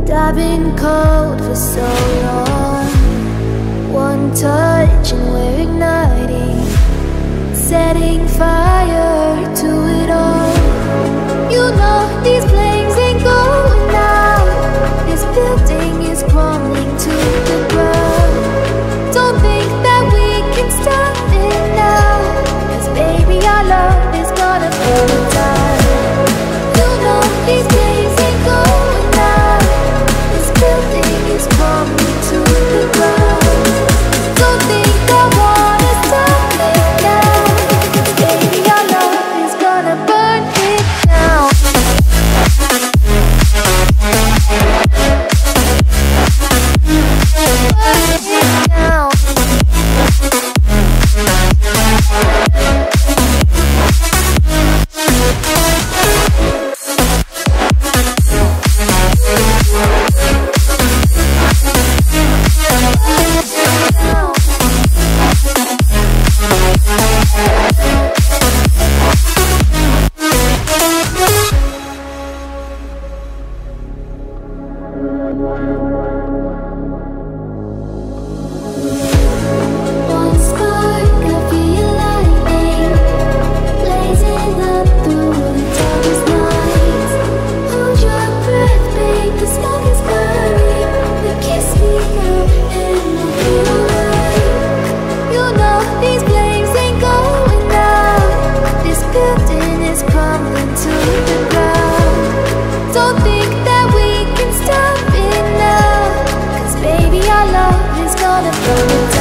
I've been cold for so long. One touch and we're igniting, setting fire to it all. You know these flames ain't going out. This building is crumbling to the ground. Don't think that we can stop it now, 'cause baby our love is gonna burn it down. You know these flames ain't going out. This building is crumbling to the ground. Don't think I wanna stop it now, 'cause baby our love is gonna burn it down. One spark of your lightning, blazing up through the darkest nights. Hold your breath, babe, the smoke is burning. But kiss me now and we'll be alright. You know these flames ain't going out. This building is crumbling to the ground. Don't think that we can stop it now, 'cause baby our love is gonna burn it down.